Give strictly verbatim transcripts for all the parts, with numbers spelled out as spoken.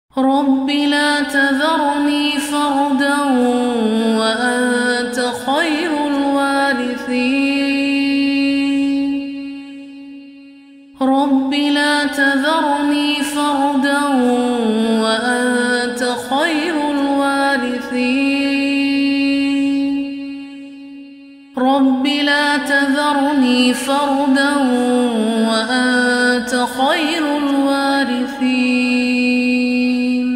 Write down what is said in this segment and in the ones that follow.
رب لا تذرني فردا وأنت خير الوارثين. رب لا تذرني فردا وأنت خير الوارثين. رب لا تذرني فردا وأنت خير الوارثين.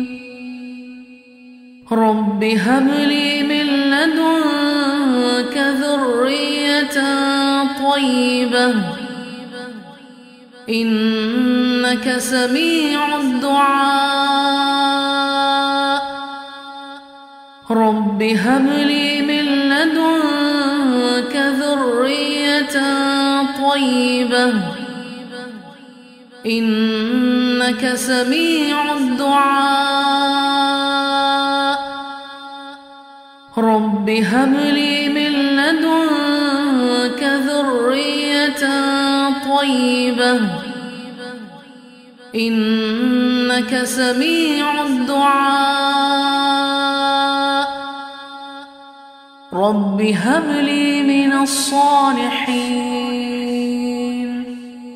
رب هب لي من لدنك ذرية طيبة إنك سميع الدعاء. رب هب لي من لدنك ذرية طيبة إنك سميع الدعاء. رب هب لي من لدنك ذرية طيبة إنك سميع الدعاء. رب هب لي من الصالحين.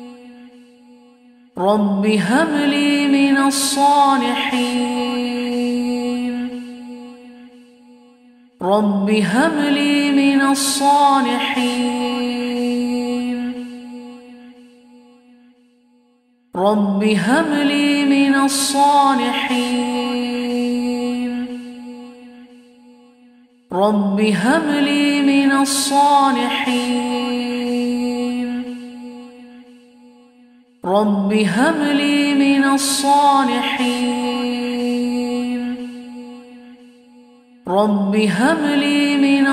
رب هب لي من الصالحين. رب هب لي من الصالحين. رب هب لي من الصالحين. رب هب لي من الصالحين. رب هب لي من الصالحين. رب هب لي من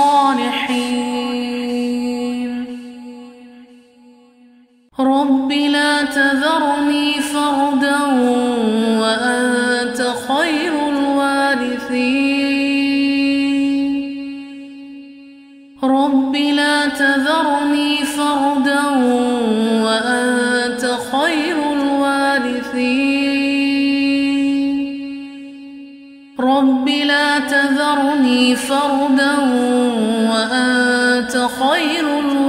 الصالحين. رب لا تذرني فردا وأنت خير الوارثين. رب لا تذرني فردا وأنت خير الوارثين. رب لا تذرني فردا وأنت خير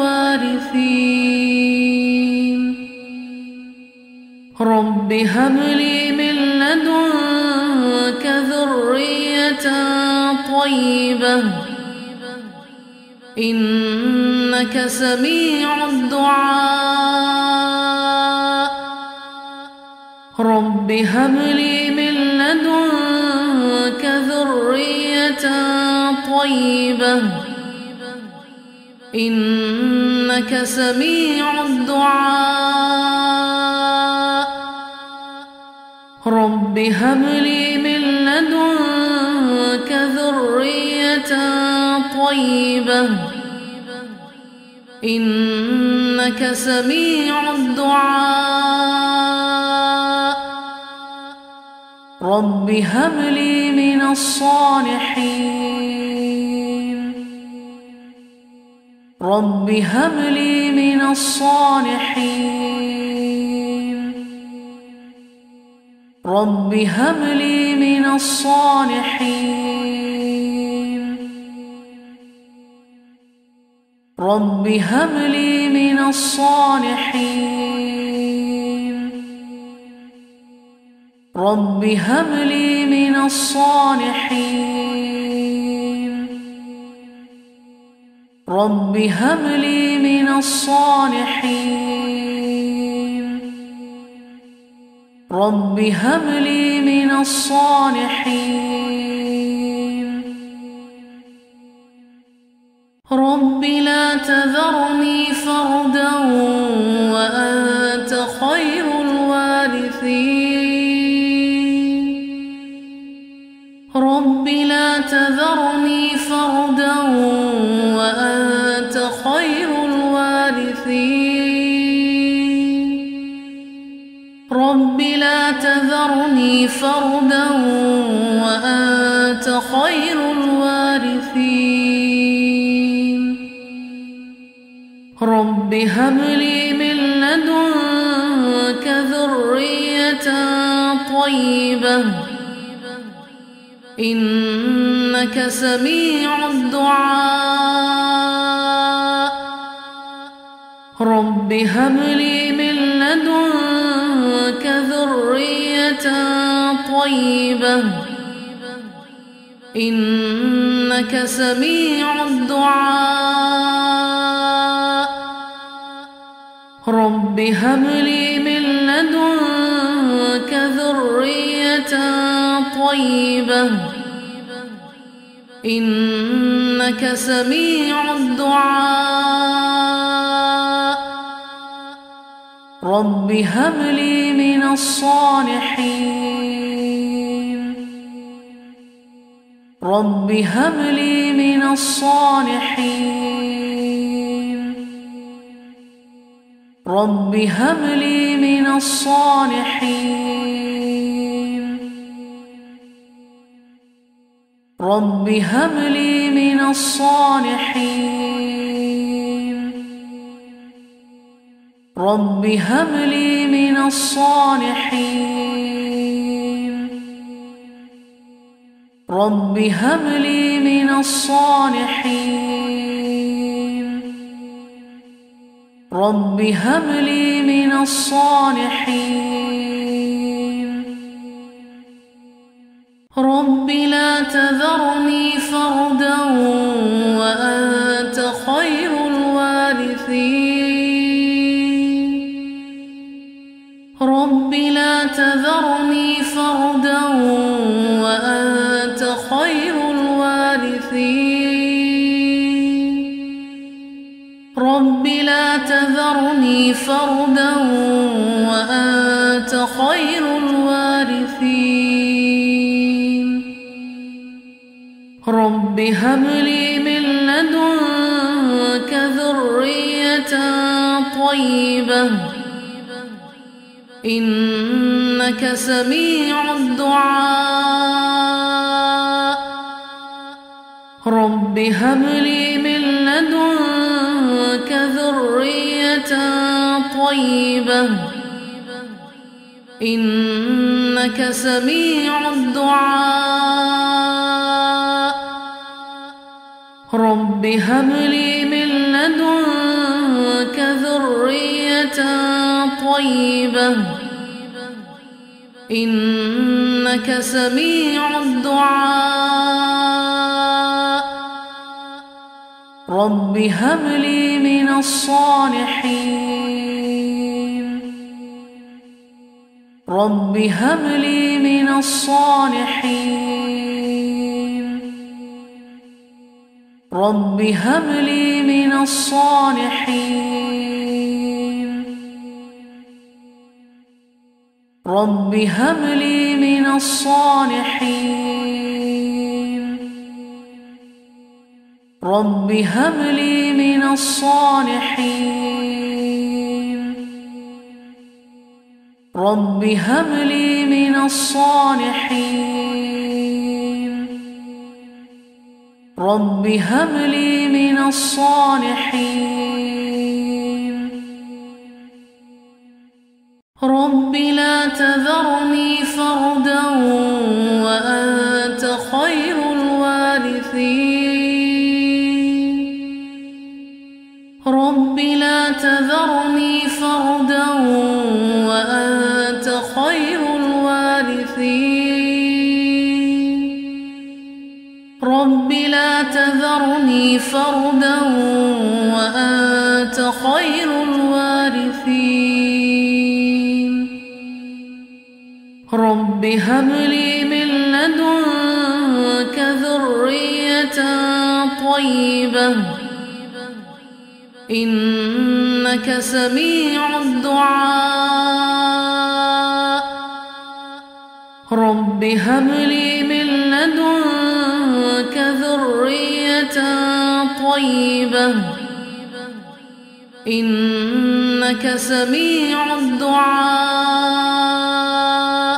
الوارثين. رب هب لي من لدنك ذرية طيبة إنك سميع الدعاء. رب هب لي من لدنك ذرية طيبة إنك سميع الدعاء. رب هب لي من لدنك ذرية طيبة إنك سميع الدعاء. رب هب لي من الصالحين. رب هب لي من الصالحين. رب هب لي من الصالحين. رب هب لي من الصالحين. رب هب لي من الصالحين. رب هب لي من الصالحين. رب هب لي من الصالحين. رب لا تذرني فردا وأنت خير الوارثين. رب لا تذرني فردا وأنت خير الوارثين. رب لا تذرني فردا وأنت خير الوارثين. رب هب لي من لدنك ذرية طيبة إنك سميع الدعاء رب هب لي من لدنك ذرية طيبة إنك سميع الدعاء رب هب لي من لدنك ذرية طيبة إنك سميع الدعاء رب هب لي من الصالحين رب هب لي من الصالحين رب هب لي من الصالحين رب هب لي من الصالحين رب هب لي من الصالحين رب هب لي من الصالحين رب هب لي من الصالحين رب لا تذرني فردا وأنت خير الوارثين رب لا تذرني فردا وأنت خير الوارثين رب لا تذرني فردا وأنت خير الوارثين رب هب لي من لدنك ذرية طيبة إنك سميع الدعاء رب هب لي من لدنك ذرية طيبة إنك سميع الدعاء رب هب لي من لدنك ذرية طيبة إنك سميع الدعاء رب هب لي من الصالحين رب هب لي من الصالحين رب هب لي من الصالحين رب هب لي من الصالحين رب هب لي من الصالحين رب هب لي من الصالحين رب هب لي من الصالحين رب لا تذرني فردا وأنت خير الوارثين رب لا تذرني فردا وأنت خير الوارثين رب لا تذرني فردا وأنت خير الوارثين رب هب لي من لدنك ذرية طيبة إنك سميع الدعاء رب هب لي من لدنك ذرية طيبة إنك سميع الدعاء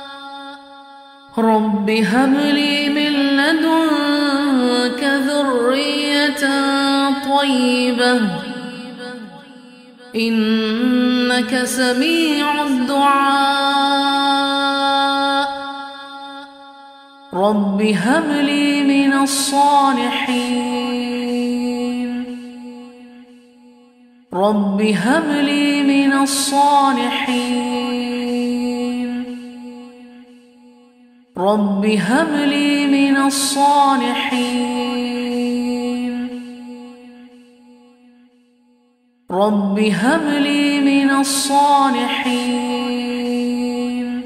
رب هب لي من لدنك ذرية طيبة إنك سميع الدعاء رب هب لي من الصالحين رب هب لي من الصالحين رب هب لي من الصالحين رب هب لي من الصالحين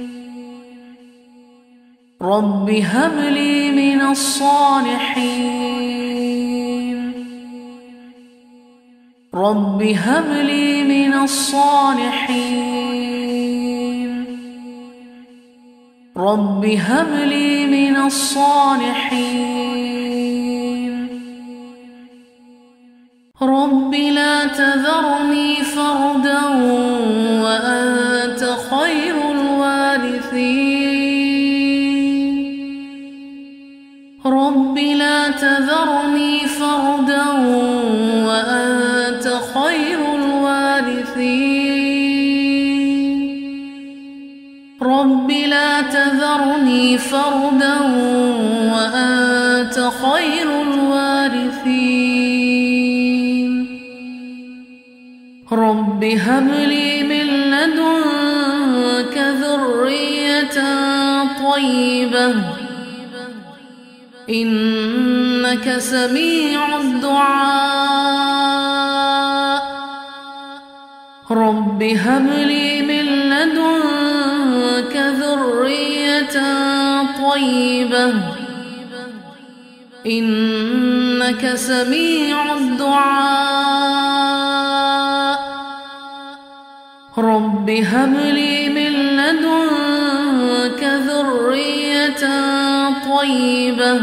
رب هب لي من الصالحين رب هب لي من الصالحين رب هب لي من الصالحين رب لا تذرني فردا وأنت خير الوارثين رب لا تذرني فردا وأنت خير الوارثين رب لا تذرني فردا وأنت خير الوارثين رب هب لي من لدنك ذرية طيبة إنك سميع الدعاء رب هب لي من لدنك ذرية طيبة إنك سميع الدعاء رب هب لي من لدنك ذرية طيبة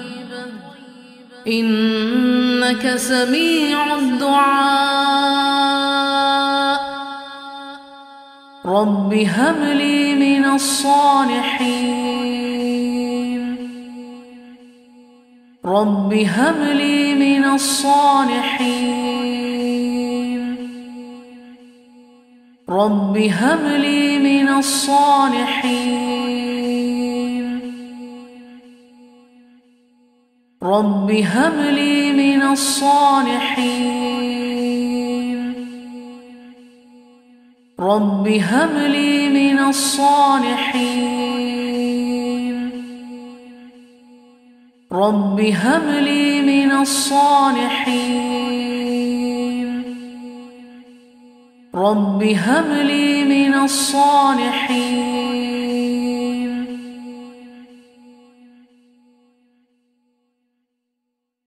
إنك سميع الدعاء رب هب لي من الصالحين رب هب لي من الصالحين رب هب لي من الصالحين رب هب لي من الصالحين رب هب لي من الصالحين رب هب لي من الصالحين رب هب لي من الصالحين